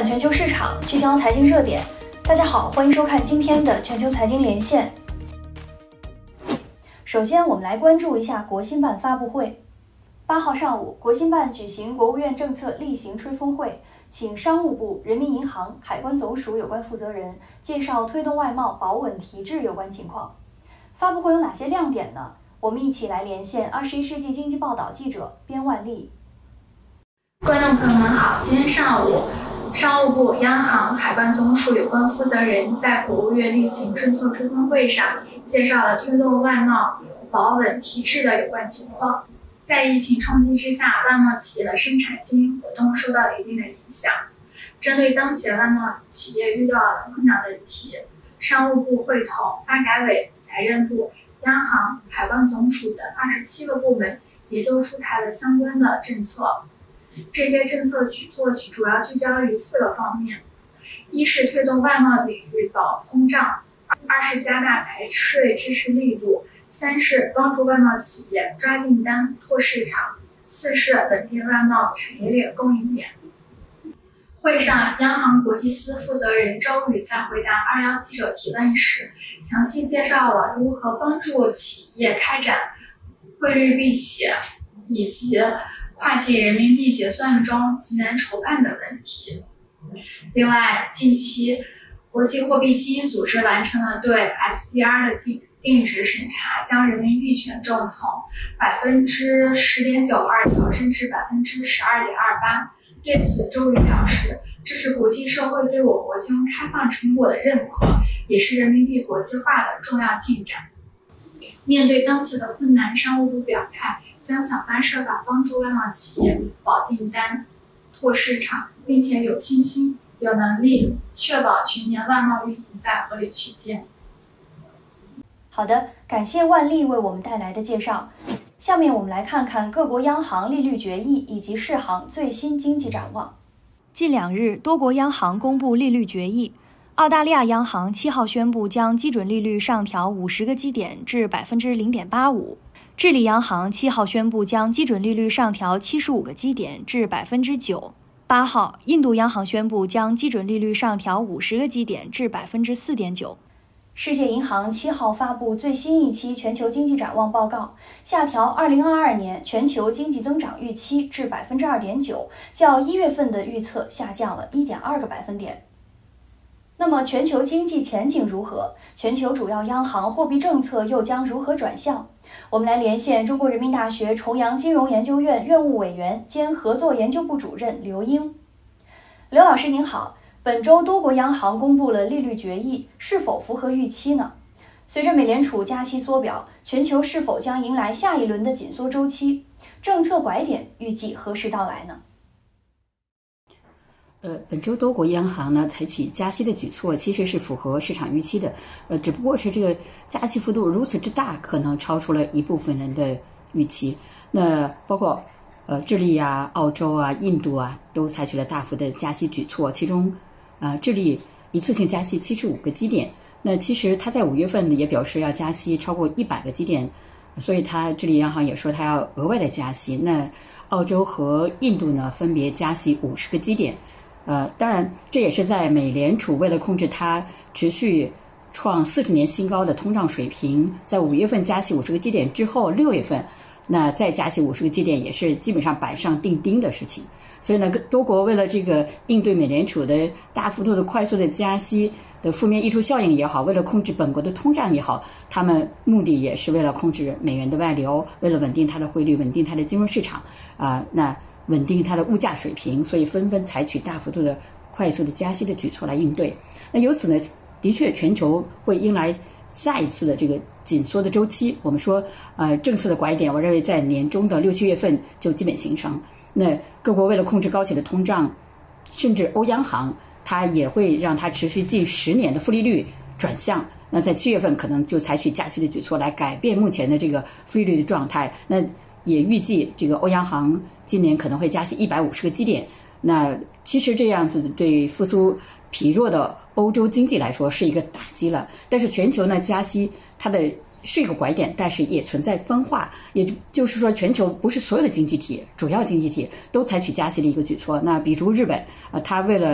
全球市场，聚焦财经热点。大家好，欢迎收看今天的全球财经连线。首先，我们来关注一下国新办发布会。8号上午，国新办举行国务院政策例行吹风会，请商务部、人民银行、海关总署有关负责人介绍推动外贸保稳提质有关情况。发布会有哪些亮点呢？我们一起来连线21世纪经济报道记者边万丽。 观众朋友们好，今天上午，商务部、央行、海关总署有关负责人在国务院例行政策吹风会上介绍了推动外贸保稳提质的有关情况。在疫情冲击之下，外贸企业的生产经营活动受到了一定的影响。针对当前外贸企业遇到的困难问题，商务部会同发改委、财政部、央行、海关总署等27个部门研究出台了相关的政策。这些政策举措主要聚焦于4个方面：一是推动外贸领域保通胀；2是加大财税支持力度；3是帮助外贸企业抓订单、拓市场；4是稳定外贸产业链供应链。会上，央行国际司负责人周宇在回答21记者提问时，详细介绍了如何帮助企业开展汇率避险以及跨境人民币结算中极难筹办的问题。另外，近期国际货币基金组织完成了对 SDR 的定值审查，将人民币权重从 10.92% 调升至 12.28%。对此，周宇表示，这是国际社会对我国金融开放成果的认可，也是人民币国际化的重要进展。面对当前的困难，商务部表态将想方设法帮助外贸企业保订单、拓市场，并且有信心、有能力确保全年外贸运营在合理区间。 好的，感谢万丽为我们带来的介绍。下面我们来看看各国央行利率决议以及世行最新经济展望。近2日，多国央行公布利率决议。澳大利亚央行7号宣布将基准利率上调50个基点至 0.85%。智利央行7号宣布将基准利率上调75个基点至 9%。8号，印度央行宣布将基准利率上调50个基点至 4.9%。世界银行7号发布最新一期全球经济展望报告，下调2022年全球经济增长预期至 2.9%， 较1月份的预测下降了 1.2个百分点。那么全球经济前景如何？全球主要央行货币政策又将如何转向？我们来连线中国人民大学重阳金融研究院院务委员兼合作研究部主任刘英。刘老师您好，本周多国央行公布了利率决议，是否符合预期呢？随着美联储加息缩表，全球是否将迎来下一轮的紧缩周期？政策拐点预计何时到来呢？ 本周多国央行呢采取加息的举措，其实是符合市场预期的。只不过是这个加息幅度如此之大，可能超出了一部分人的预期。那包括智利啊、澳洲啊、印度啊，都采取了大幅的加息举措。其中，智利一次性加息75个基点。那其实它在5月份也表示要加息超过100个基点，所以智利央行也说它要额外的加息。那澳洲和印度呢，分别加息50个基点。当然，这也是在美联储为了控制它持续创40年新高的通胀水平，在5月份加息50个基点之后，6月份那再加息50个基点也是基本上板上钉钉的事情。所以呢，多国为了这个应对美联储的大幅度的快速的加息的负面溢出效应也好，为了控制本国的通胀也好，他们目的也是为了控制美元的外流，为了稳定它的汇率，稳定它的金融市场那稳定它的物价水平，所以纷纷采取大幅度的快速的加息的举措来应对。那由此呢，的确全球会迎来下一次的这个紧缩的周期。我们说政策的拐点，我认为在年中的6、7月份就基本形成。那各国为了控制高企的通胀，甚至欧央行它也会让它持续近10年的负利率转向。那在7月份可能就采取加息的举措来改变目前的这个负利率的状态。那也预计这个欧央行今年可能会加息150个基点。那其实这样子对复苏疲弱的欧洲经济来说是一个打击了。但是全球呢加息它的是一个拐点，但是也存在分化，也就是说全球不是所有的经济体、主要经济体都采取加息的一个举措。那比如日本它为了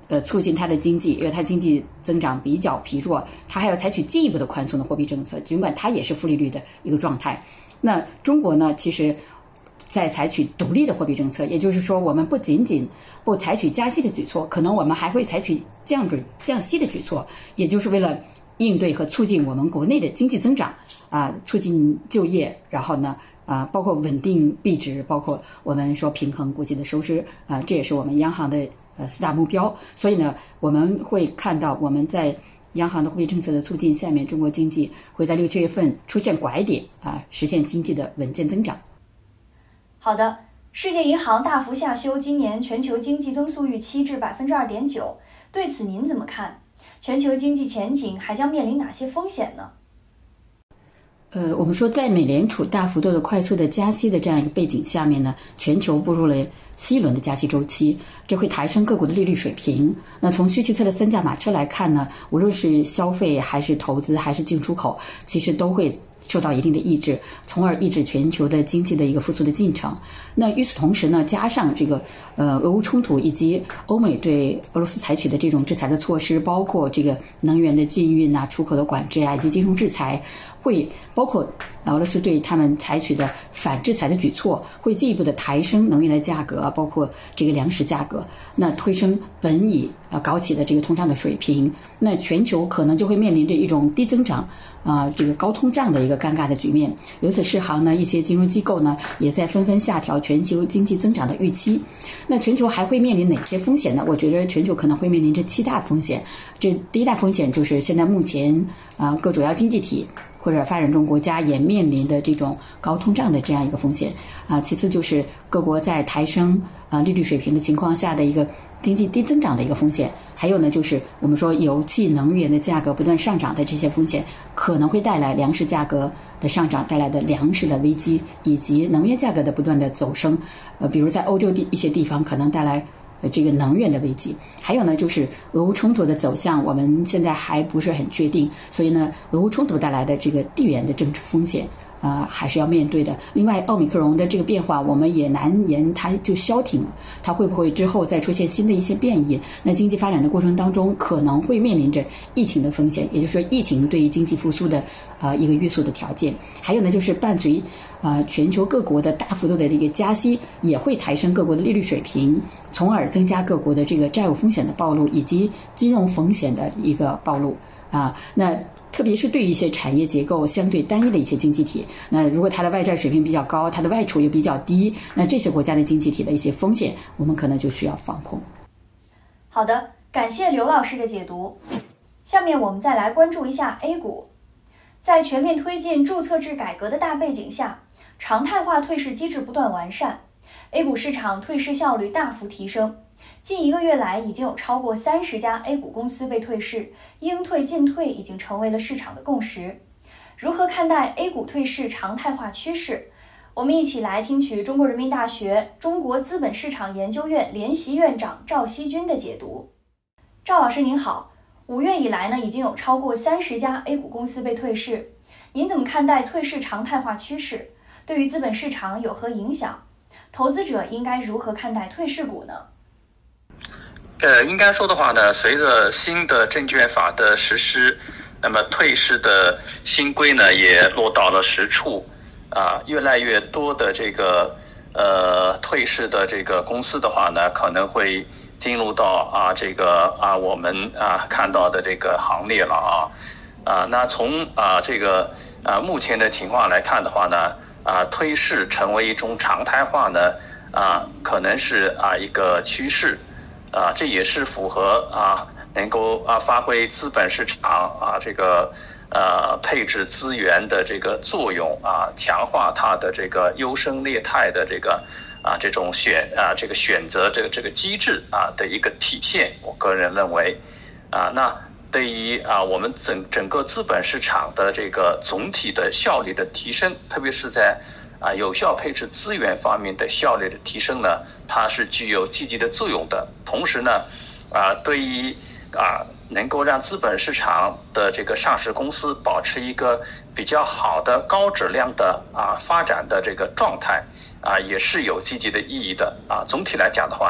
促进它的经济，因为它经济增长比较疲弱，它还要采取进一步的宽松的货币政策，尽管它也是负利率的一个状态。那中国呢，其实在采取独立的货币政策，也就是说，我们不仅仅不采取加息的举措，可能我们还会采取降息的举措，也就是为了应对和促进我们国内的经济增长促进就业，然后呢包括稳定币值，包括我们说平衡国际的收支这也是我们央行的4大目标。所以呢，我们会看到我们在央行的货币政策的促进下面，中国经济会在6、7月份出现拐点实现经济的稳健增长。 好的，世界银行大幅下修今年全球经济增速预期至 2.9%， 对此您怎么看？全球经济前景还将面临哪些风险呢？ 我们说在美联储大幅度的快速的加息的这样一个背景下面呢，全球步入了新一轮的加息周期，这会抬升各国的利率水平。那从需求侧的三驾马车来看呢，无论是消费还是投资还是进出口，其实都会受到一定的抑制，从而抑制全球的经济的一个复苏的进程。那与此同时呢，加上这个俄乌冲突以及欧美对俄罗斯采取的这种制裁的措施，包括这个能源的禁运出口的管制以及金融制裁，会包括俄罗斯对他们采取的反制裁的举措，会进一步的抬升能源的价格，包括这个粮食价格，那推升本已高企的这个通胀的水平，那全球可能就会面临着一种低增长这个高通胀的一个尴尬的局面。由此适航呢，一些金融机构呢也在纷纷下调全球经济增长的预期。那全球还会面临哪些风险呢？我觉得全球可能会面临着7大风险。这第一大风险就是现在目前各主要经济体或者发展中国家也面临的这种高通胀的这样一个风险其次就是各国在抬升利率水平的情况下的一个经济低增长的一个风险，还有呢就是我们说油气能源的价格不断上涨的这些风险，可能会带来粮食价格的上涨带来的粮食的危机，以及能源价格的不断的走升比如在欧洲一些地方可能带来这个能源的危机。还有呢就是俄乌冲突的走向我们现在还不是很确定，所以呢俄乌冲突带来的这个地缘的政治风险还是要面对的。另外奥密克戎的这个变化我们也难言它就消停了，它会不会之后再出现新的一些变异，那经济发展的过程当中可能会面临着疫情的风险，也就是说疫情对于经济复苏的一个约束的条件。还有呢就是伴随全球各国的大幅度的一个加息，也会抬升各国的利率水平，从而增加各国的这个债务风险的暴露以及金融风险的一个暴露那特别是对于一些产业结构相对单一的一些经济体，那如果它的外债水平比较高，它的外储又比较低，那这些国家的经济体的一些风险我们可能就需要防控。 好的，感谢刘老师的解读。下面我们再来关注一下 A 股。在全面推进注册制改革的大背景下，常态化退市机制不断完善， A 股市场退市效率大幅提升。近1个月来，已经有超过30家 A 股公司被退市，应退尽退已经成为了市场的共识。如何看待 A 股退市常态化趋势？我们一起来听取中国人民大学中国资本市场研究院联席院长赵锡军的解读。赵老师您好，5月以来呢，已经有超过30家 A 股公司被退市，您怎么看待退市常态化趋势？对于资本市场有何影响？投资者应该如何看待退市股呢？ 应该说的话呢，随着新的证券法的实施，那么退市的新规呢也落到了实处越来越多的这个退市的这个公司的话呢，可能会进入到我们看到的这个行列了那从这个目前的情况来看的话呢退市成为一种常态化呢可能是一个趋势这也是符合能够发挥资本市场这个配置资源的这个作用强化它的这个优胜劣汰的这个这种选择这个机制的一个体现。我个人认为那对于我们整个资本市场的这个总体的效率的提升，特别是在有效配置资源方面的效率的提升呢，它是具有积极的作用的。同时呢对于能够让资本市场的这个上市公司保持一个比较好的高质量的发展的这个状态也是有积极的意义的总体来讲的话呢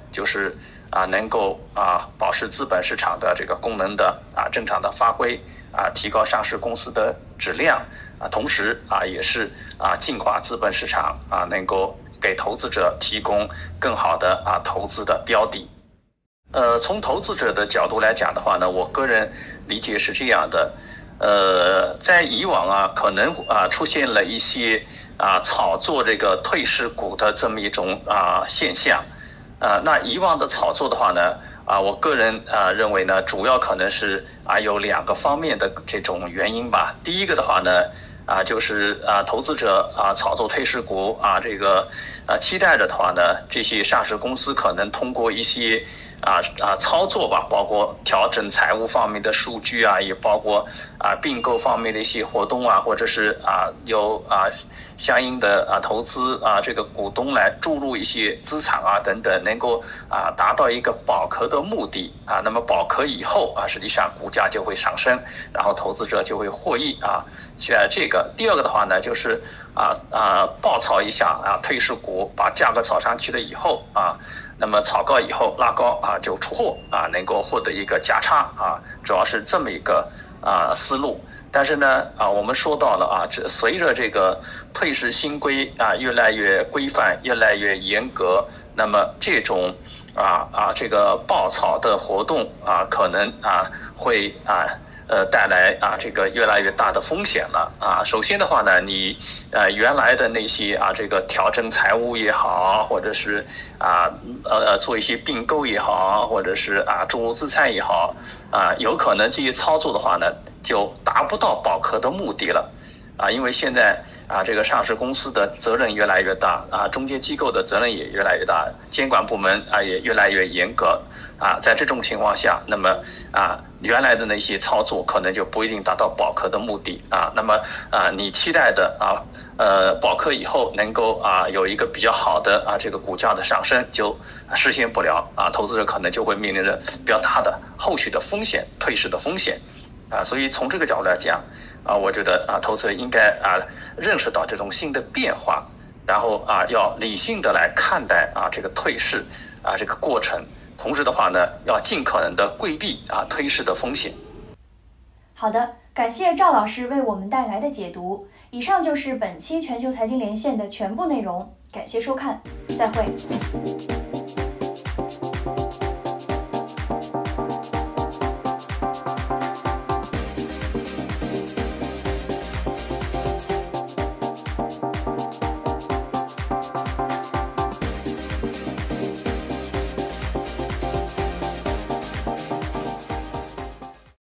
就是能够保持资本市场的这个功能的正常的发挥提高上市公司的质量同时也是净化资本市场能够给投资者提供更好的投资的标的。从投资者的角度来讲的话呢，我个人理解是这样的。在以往可能出现了一些炒作这个退市股的这么一种现象。那以往的炒作的话呢，我个人认为呢，主要可能是有2个方面的这种原因吧。第一个的话呢，就是投资者炒作退市股这个期待着的话呢，这些上市公司可能通过一些操作吧，包括调整财务方面的数据也包括并购方面的一些活动或者是有相应的投资这个股东来注入一些资产等等，能够达到一个保壳的目的那么保壳以后实际上股价就会上升，然后投资者就会获益期待这个。第二个的话呢，就是爆炒一下退市股，把价格炒上去了以后那么炒高以后拉高就出货能够获得一个价差主要是这么一个思路。但是呢我们说到了随着这个退市新规越来越规范，越来越严格，那么这种这个爆炒的活动可能会带来这个越来越大的风险了首先的话呢，你原来的那些这个调整财务也好，或者是做一些并购也好，或者是注入资产也好有可能这些操作的话呢，就达不到保壳的目的了因为现在这个上市公司的责任越来越大中介机构的责任也越来越大，监管部门也越来越严格在这种情况下，那么原来的那些操作可能就不一定达到保壳的目的那么你期待的保壳以后能够有一个比较好的这个股价的上升就实现不了投资者可能就会面临着比较大的后续的风险，退市的风险所以从这个角度来讲我觉得投资者应该认识到这种新的变化，然后要理性的来看待这个退市这个过程，同时的话呢，要尽可能的规避退市的风险。 好的，感谢赵老师为我们带来的解读。以上就是本期全球财经连线的全部内容，感谢收看，再会。